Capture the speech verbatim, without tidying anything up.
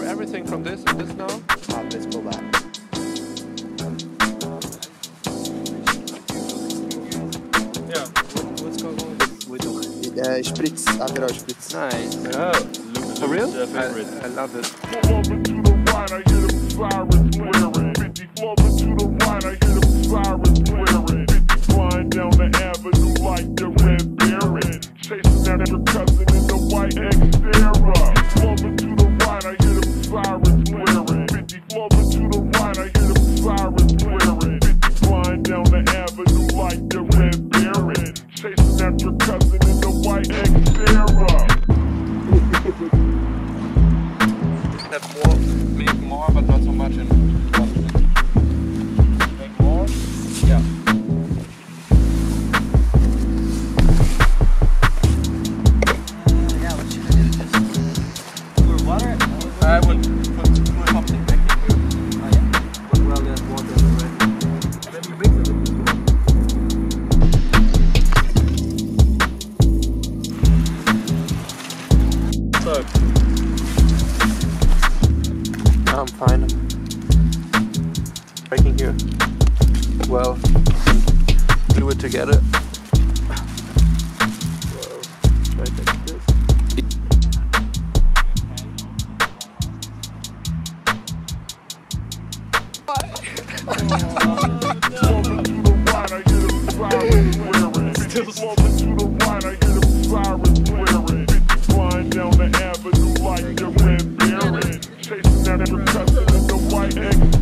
everything from this and this now? Ah, let's go back. Yeah. What, what's going on? We do. Uh, Spritz, Aperol Spritz. Nice. Oh, For real? their favorite. I, I love it. Over to the right, I hear them sirens blaring. fifty over to the right, I hear them sirens blaring. fifty flying down the avenue like the red baron. Chasing after cousin in the white Xterra. Over to the right, I hear them sirens blaring. fifty over to the right, I hear them sirens blaring. fifty flying down the avenue like the red baron. Chasing after cousin in the white Xterra. Have more, make more, but not so much in one drink. Make more? Yeah. Yeah, what should I do? Just pour water? I would put put something back in here. Oh yeah? But well, there's water already. Let me mix it with this one. So, I'm fine. Breaking here. Well, glue it together. Well, right like this. Still sloping to the right, I hear them sirens blaring. fifty flying down the avenue like the red baron. Chasing after cousin in the white X.